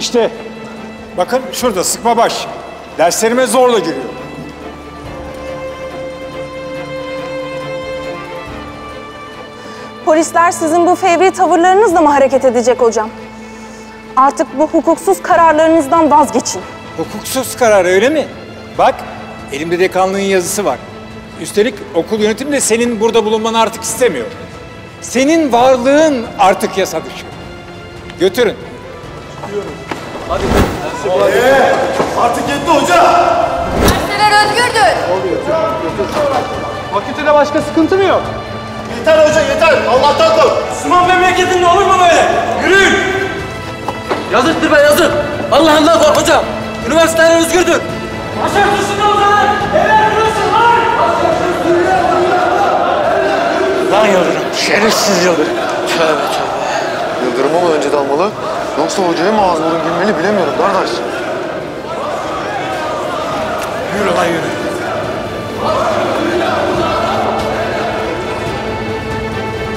İşte bakın şurada sıkma baş. Derslerime zorla giriyor. Polisler sizin bu fevri tavırlarınızla mı hareket edecek hocam? Artık bu hukuksuz kararlarınızdan vazgeçin. Hukuksuz karar öyle mi? Bak elimde dekanlığın yazısı var. Üstelik okul yönetimi de senin burada bulunmanı artık istemiyor. Senin varlığın artık yasa dışı. Götürün. Hadi. Artık yetti hoca. Dersler özgürdür. Fakültede başka sıkıntı mı yok? Yeter hoca yeter. Allah'tan kork. Müslüman memleketinde olur mu böyle? Yürüyün! Yazıktır be yazık. Allah'ından kork hocam. Üniversiteler özgürdür. Başörtüsünde o zaman. Helal burası var. Lan Yıldırım. Şerefsiz Yıldırım. Tövbe tövbe. Yıldırım'a mı önce dalmalı? Yoksa hocaya mı ağız burun girmeli bilemiyorum kardeş. Yürü lan yürü.